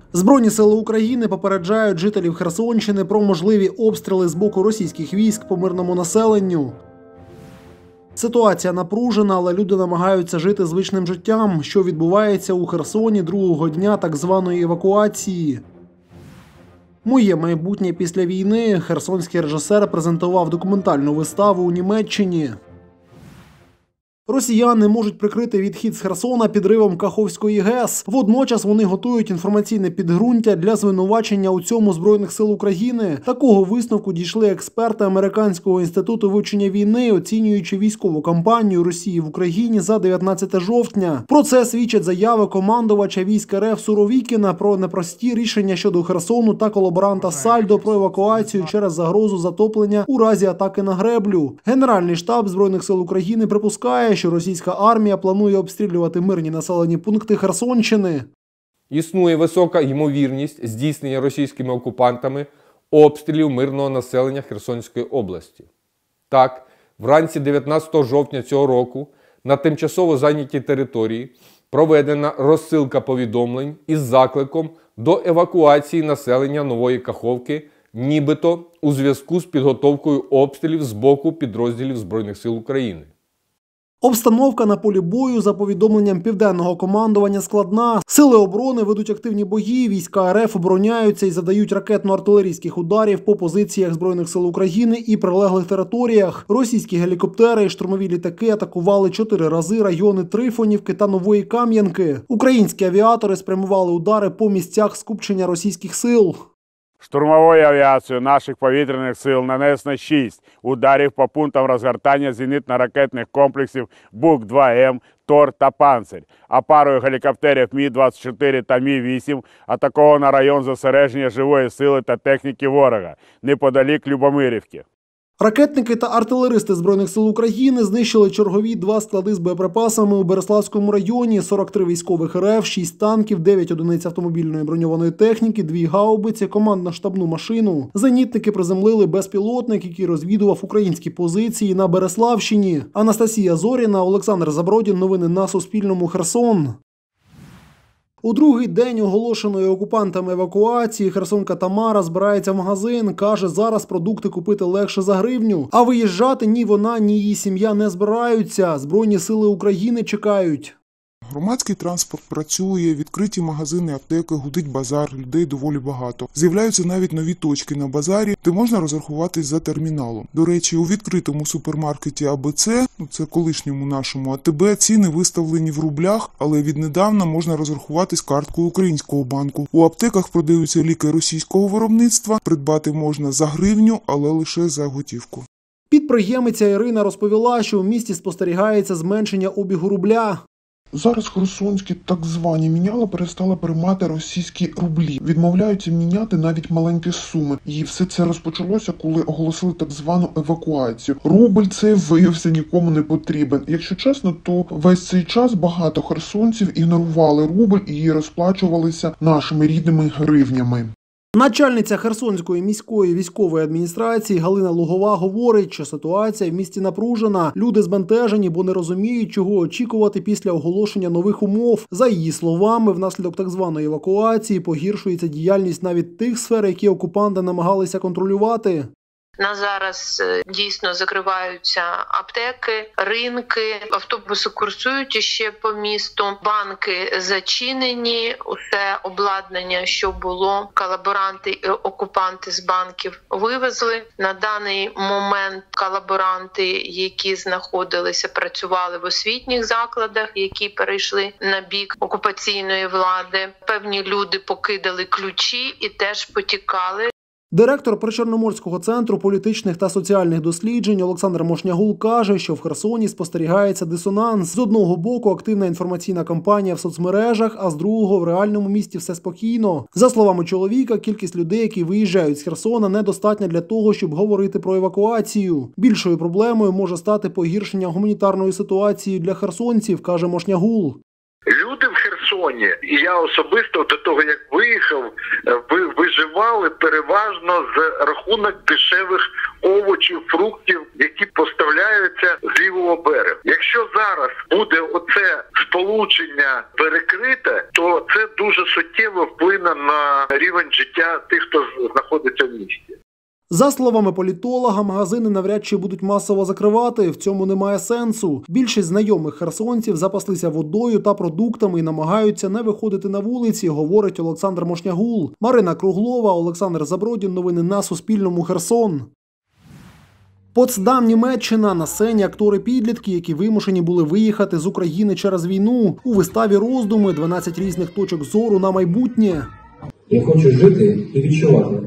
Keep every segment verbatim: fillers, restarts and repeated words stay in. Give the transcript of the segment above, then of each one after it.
Збройні сили України попереджають жителів Херсонщини про можливі обстріли з боку російських військ по мирному населенню. Ситуація напружена, але люди намагаються жити звичним життям, що відбувається у Херсоні другого дня так званої евакуації. «Моє майбутнє після війни» херсонський режисер презентував документальну виставу у Німеччині. Росіяни можуть прикрити відхід з Херсона підривом Каховської ГЕС. Водночас вони готують інформаційне підґрунтя для звинувачення у цьому Збройних сил України. Такого висновку дійшли експерти Американського інституту вивчення війни, оцінюючи військову кампанію Росії в Україні за дев'ятнадцяте жовтня. Про це свідчать заяви командувача військ РФ Суровікіна про непрості рішення щодо Херсону та колаборанта Сальдо про евакуацію через загрозу затоплення у разі атаки на греблю. Генеральний штаб Збройних сил України припускає, що російська армія планує обстрілювати мирні населені пункти Херсонщини. Існує висока ймовірність здійснення російськими окупантами обстрілів мирного населення Херсонської області. Так, вранці дев'ятнадцятого жовтня цього року на тимчасово зайнятій території проведена розсилка повідомлень із закликом до евакуації населення Нової Каховки, нібито у зв'язку з підготовкою обстрілів з боку підрозділів Збройних сил України. Обстановка на полі бою, за повідомленням Південного командування, складна. Сили оборони ведуть активні бої, війська РФ обороняються і задають ракетно-артилерійських ударів по позиціях Збройних сил України і прилеглих територіях. Російські гелікоптери і штурмові літаки атакували чотири рази райони Трифонівки та Нової Кам'янки. Українські авіатори спрямували удари по місцях скупчення російських сил. Штурмовою авіацією наших повітряних сил нанесено шість ударів по пунктам розгортання зенітно-ракетних комплексів Бук два М, Тор та Панцирь, а парою гелікоптерів Мі двадцять чотири та Мі вісім атаковано район зосередження живої сили та техніки ворога неподалік Любомирівки. Ракетники та артилеристи Збройних сил України знищили чергові два склади з боєприпасами у Береславському районі, сорок три військових РФ, шість танків, дев'ять одиниць автомобільної броньованої техніки, дві гаубиці, командно-штабну машину. Зенітники приземлили безпілотник, який розвідував українські позиції на Береславщині. Анастасія Зоріна, Олександр Забродін. Новини на Суспільному. Херсон. У другий день оголошеної окупантами евакуації херсонка Тамара збирається в магазин. Каже, зараз продукти купити легше за гривню. А виїжджати ні вона, ні її сім'я не збираються. Збройні сили України чекають. Громадський транспорт працює, відкриті магазини, аптеки, гудить базар, людей доволі багато. З'являються навіть нові точки на базарі, де можна розрахуватись за терміналом. До речі, у відкритому супермаркеті А Б Це, ну це колишньому нашому А Те Бе, ціни виставлені в рублях, але віднедавна можна розрахуватись карткою українського банку. У аптеках продаються ліки російського виробництва, придбати можна за гривню, але лише за готівку. Підприємиця Ірина розповіла, що в місті спостерігається зменшення обігу рубля. Зараз херсонські так звані міняла перестали приймати російські рублі. Відмовляються міняти навіть маленькі суми. І все це розпочалося, коли оголосили так звану евакуацію. Рубль цей виявився нікому не потрібен. Якщо чесно, то весь цей час багато херсонців ігнорували рубль і розплачувалися нашими рідними гривнями. Начальниця Херсонської міської військової адміністрації Галина Лугова говорить, що ситуація в місті напружена. Люди збентежені, бо не розуміють, чого очікувати після оголошення нових умов. За її словами, внаслідок так званої евакуації погіршується діяльність навіть тих сфер, які окупанти намагалися контролювати. На зараз дійсно закриваються аптеки, ринки, автобуси курсують іще по місту, банки зачинені, усе обладнання, що було, колаборанти і окупанти з банків вивезли. На даний момент колаборанти, які знаходилися, працювали в освітніх закладах, які перейшли на бік окупаційної влади. Певні люди покидали ключі і теж потікали. Директор Причорноморського центру політичних та соціальних досліджень Олександр Мошнягул каже, що в Херсоні спостерігається дисонанс. З одного боку активна інформаційна кампанія в соцмережах, а з другого в реальному місті все спокійно. За словами чоловіка, кількість людей, які виїжджають з Херсона, недостатня для того, щоб говорити про евакуацію. Більшою проблемою може стати погіршення гуманітарної ситуації для херсонців, каже Мошнягул. Люди в Херсоні, і я особисто до того, як виїхав, ви виживали переважно з рахунок дешевих овочів, фруктів, які поставляються з лівого берега. Якщо зараз буде оце сполучення перекрите, то це дуже суттєво вплине на рівень життя тих, хто знаходиться в місті. За словами політолога, магазини навряд чи будуть масово закривати, в цьому немає сенсу. Більшість знайомих херсонців запаслися водою та продуктами і намагаються не виходити на вулиці, говорить Олександр Мошнягул. Марина Круглова, Олександр Забродін. Новини на Суспільному. Херсон. Потсдам, Німеччина. На сцені актори-підлітки, які вимушені були виїхати з України через війну. У виставі «Роздуми» дванадцять різних точок зору на майбутнє. Я хочу жити і відчувати.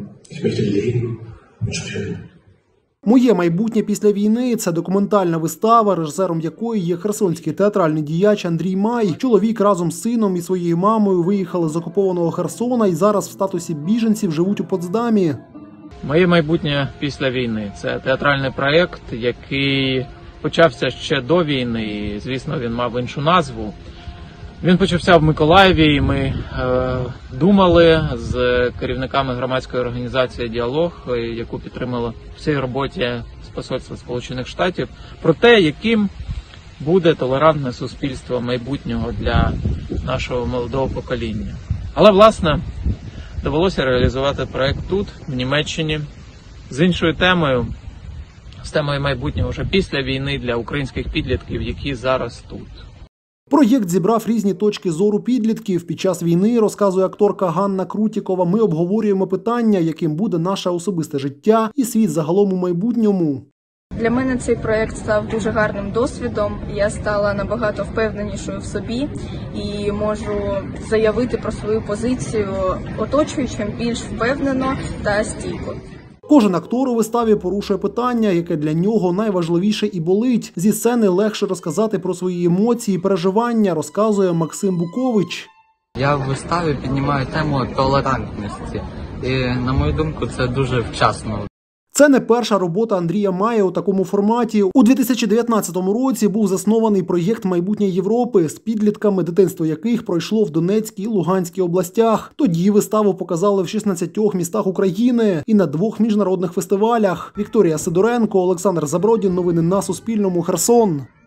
«Моє майбутнє після війни» – це документальна вистава, режисером якої є херсонський театральний діяч Андрій Май. Чоловік разом з сином і своєю мамою виїхали з окупованого Херсона і зараз в статусі біженців живуть у Потсдамі. «Моє майбутнє після війни» – це театральний проєкт, який почався ще до війни, і, звісно, він мав іншу назву. Він почався в Миколаєві, і ми е, думали з керівниками громадської організації «Діалог», яку підтримала в цій роботі з посольства Сполучених Штатів, про те, яким буде толерантне суспільство майбутнього для нашого молодого покоління. Але, власне, довелося реалізувати проєкт тут, в Німеччині, з іншою темою, з темою майбутнього вже після війни для українських підлітків, які зараз тут. Проєкт зібрав різні точки зору підлітків. Під час війни, розказує акторка Ганна Крутікова, ми обговорюємо питання, яким буде наше особисте життя і світ загалом у майбутньому. Для мене цей проєкт став дуже гарним досвідом. Я стала набагато впевненішою в собі і можу заявити про свою позицію оточуючим більш впевнено та стійко. Кожен актор у виставі порушує питання, яке для нього найважливіше і болить. Зі сцени легше розказати про свої емоції і переживання, розказує Максим Букович. Я в виставі піднімаю тему толерантності. І, на мою думку, це дуже вчасно. Це не перша робота Андрія Мая у такому форматі. У дві тисячі дев'ятнадцятому році був заснований проєкт «Майбутнє Європи» з підлітками, дитинство яких пройшло в Донецькій і Луганській областях. Тоді виставу показали в шістнадцятьох містах України і на двох міжнародних фестивалях. Вікторія Сидоренко, Олександр Забродін. Новини на Суспільному. Херсон.